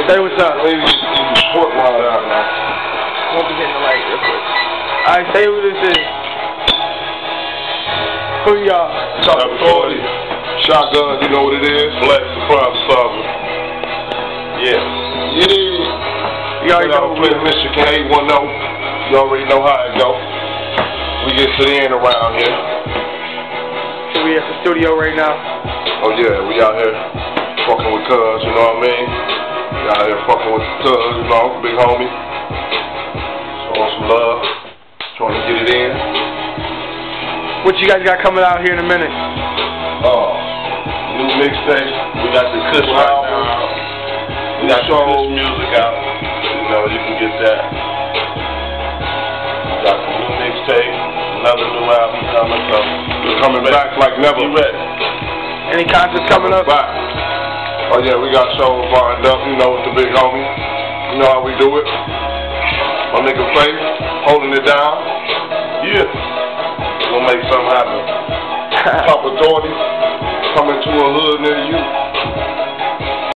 Say what's up. Maybe you support line out now. Won't be hitting the light real quick. Alright, say who this is. Who y'all? Top Authority. Shotgun, you know what it is. Black Surprise Solver. Yeah. You already know play Michigan 810. You already know how it go. We get to the end around here. So we at the studio right now. Oh yeah, we out here fucking with cuz, you know what I mean? We out here fucking with cuz, you know, big homie. Showing some love. Trying to get it in. What you guys got coming out here in a minute? New mixtape. We got the Kush right now. We got Kush music out. You know, you can get that. We got the new mixtape. Another new album coming. So we're coming back like never. You ready? Any concerts coming up? Back. Oh yeah, we got shows lined up. You know, with the big homie. You know how we do it. My nigga Fayte holding it down. Yeah. We're gonna make something happen. Top Authority coming to a hood near you.